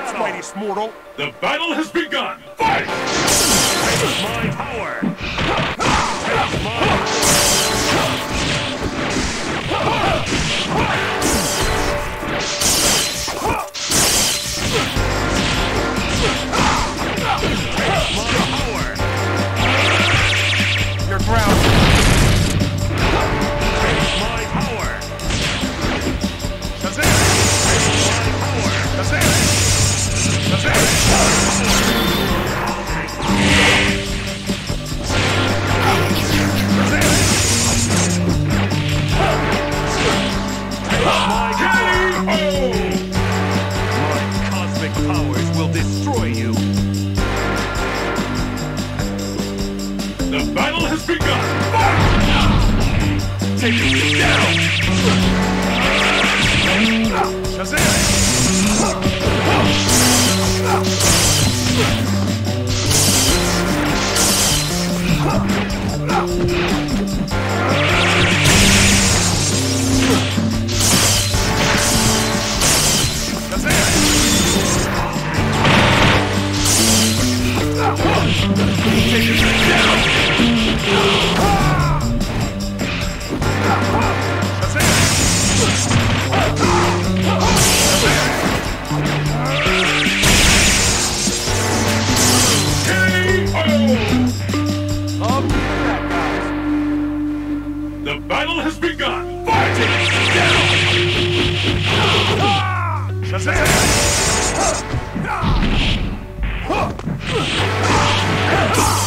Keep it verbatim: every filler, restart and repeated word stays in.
chance, mighty Smortal. The battle has begun! Fight! Take my power! Take my power! You're grounded. Take my power! Shazam! Take my power! Shazam! Shazam! Powers will destroy you. The battle has begun! Fight! Take it down! Shazam! The battle has begun! Fight! Shazam!